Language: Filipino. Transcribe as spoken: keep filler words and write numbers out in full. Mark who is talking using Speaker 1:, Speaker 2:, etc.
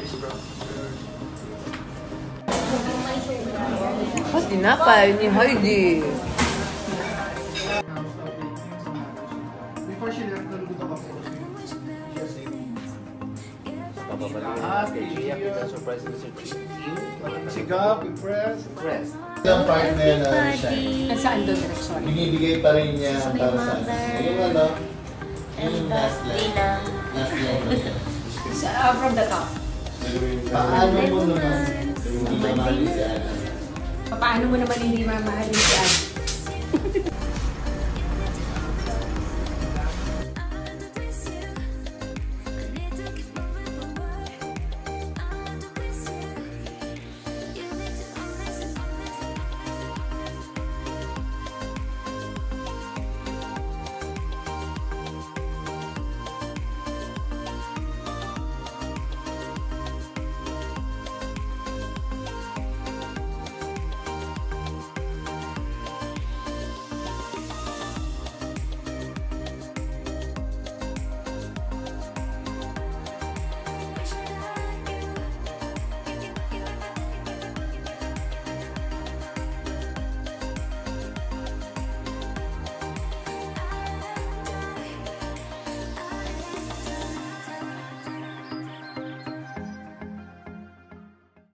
Speaker 1: Ah, tinapay ni Heidi.
Speaker 2: Before she left, naluto ako.
Speaker 3: Happy New Year! Surprise na
Speaker 2: Si Gab, impressed.
Speaker 3: Surprise.
Speaker 4: Yung part na yun na siya,
Speaker 1: Saan doon direksyon?
Speaker 4: binibigay pa rin niya para sa akin. Yung ano, yung last line. Last line.
Speaker 1: Uh, from the top.
Speaker 4: Paano mo naman yung mamahalin si Ana?
Speaker 1: Paano mo naman hindi mamahalin si Ana?